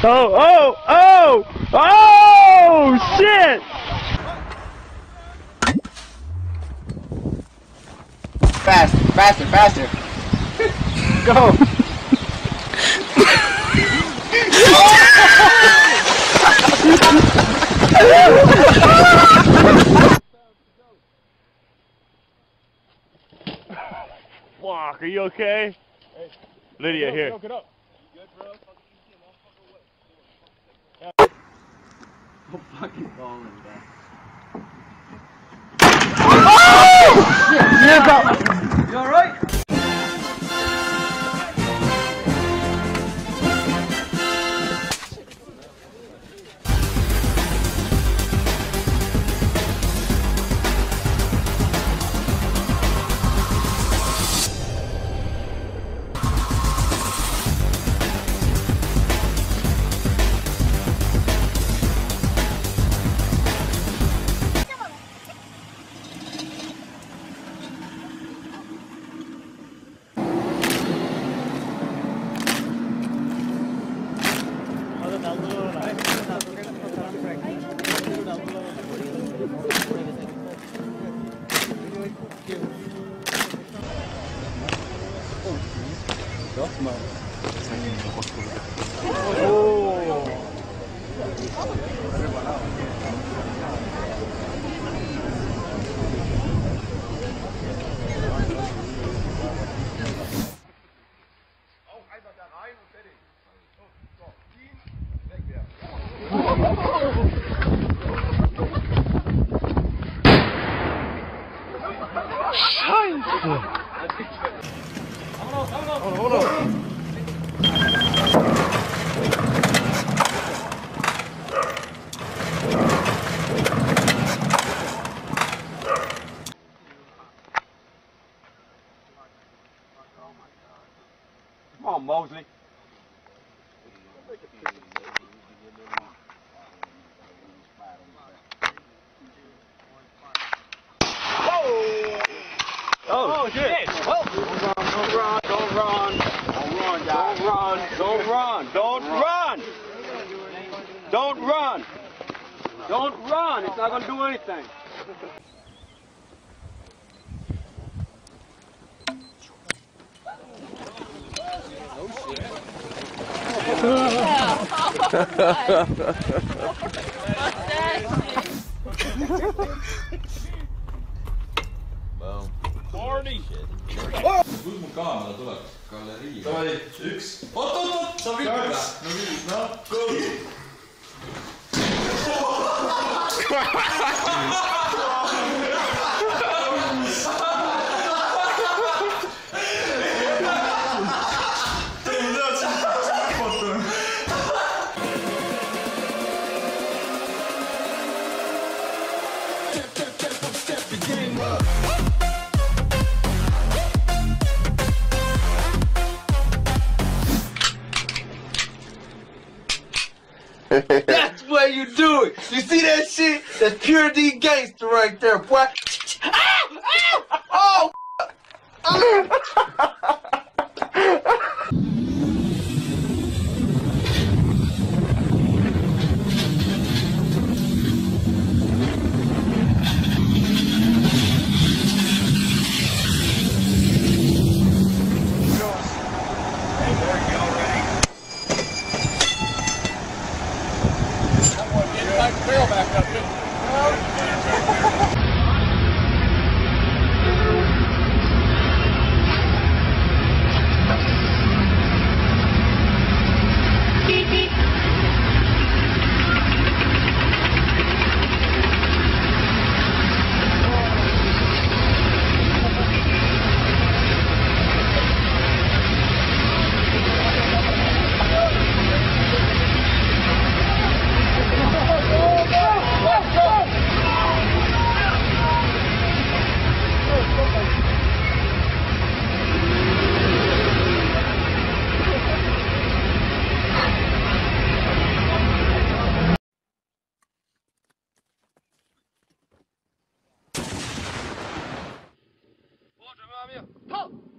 Oh, oh, oh! Oh, shit! Faster, faster, faster. Go! Fuck, are you okay? Hey, Lydia, here. Get up. Good, bro. I'm fucking falling, man. Oh! You alright? Hold on. Come on, Mosley. Oh, shit! Oh. Don't run, don't run. Don't run, guys. Don't run, don't run, don't run. Don't run. Don't run. It's not going to do anything. Boom. Party! Kus mu kaamera tuleb? Galerii. Davai, üks. Oot, sa viid üle. No nii, noh, go! That's what you do it. You see that shit? That's pure D gangster right there, boy. Ow! Ow! Oh! Trail back up, dude. Halt!